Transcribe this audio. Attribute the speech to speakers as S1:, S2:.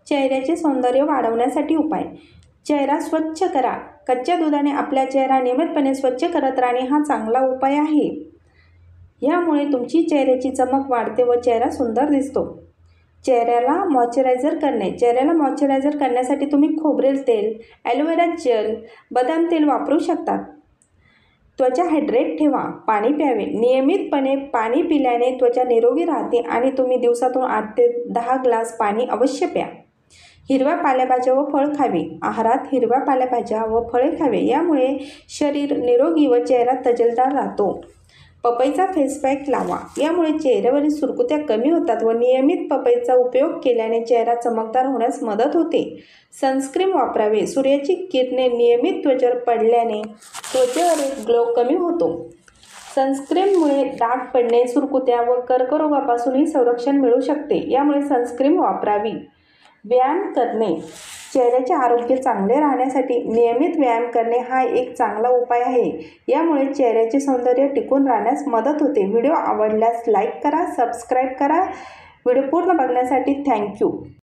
S1: चेहऱ्याचे सौंदर्य वाढवण्यासाठी उपाय. चेहरा स्वच्छ करा. कच्च्या दुधाने आपला चेहरा नियमितपणे स्वच्छ करत राहणे हा चांगला उपाय आहे. यामुळे तुमची चेहऱ्याची चमक वाढते व चेहरा सुंदर दिसतो. चेहऱ्याला मॉइश्चरायझर करणे. चेहऱ्याला मॉइश्चरायझर करण्यासाठी तुम्ही खोबरेल तेल, ॲलोवेरा जेल, बदाम तेल वापरू शकता. त्वचा हायड्रेट ठेवा. पाणी प्यावे. नियमितपणे पाणी पिल्याने त्वचा निरोगी राहते आणि तुम्ही दिवसातून 8 ते 10 ग्लास पाणी अवश्य प्या. हिरव्या पालेभाज्या व फळ खावे. आहारात हिरव्या पालेभाज्या व फळे खावे. यामुळे शरीर निरोगी व चेहरा तजेलदार राहतो. पपईचा फेस पॅक लावा. यामुळे चेहऱ्यावरील सुरकुत्या कमी होतात व नियमित पपईचा उपयोग केल्याने चेहरा चमकदार होण्यास मदत होते. सनस्क्रीन वापरावे. सूर्याची किरणे नियमित त्वचेवर पडल्याने त्वचेवरील ग्लो कमी होतो. सनस्क्रीनमुळे डाग पडणे, सुरकुत्या व कर्करोगापासूनही संरक्षण मिळू शकते. यामुळे सनस्क्रीन वापरावी. व्यायाम करणे. चेहऱ्याचे आरोग्य चांगले राहण्यासाठी नियमित व्यायाम करणे हा एक चांगला उपाय आहे. यामुळे चेहऱ्याचे सौंदर्य टिकून राहण्यास मदत होते. व्हिडिओ आवडल्यास लाईक करा, सबस्क्राईब करा. व्हिडिओ पूर्ण बघण्यासाठी थँक्यू.